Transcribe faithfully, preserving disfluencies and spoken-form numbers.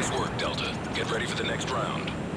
Nice work, Delta. Get ready for the next round.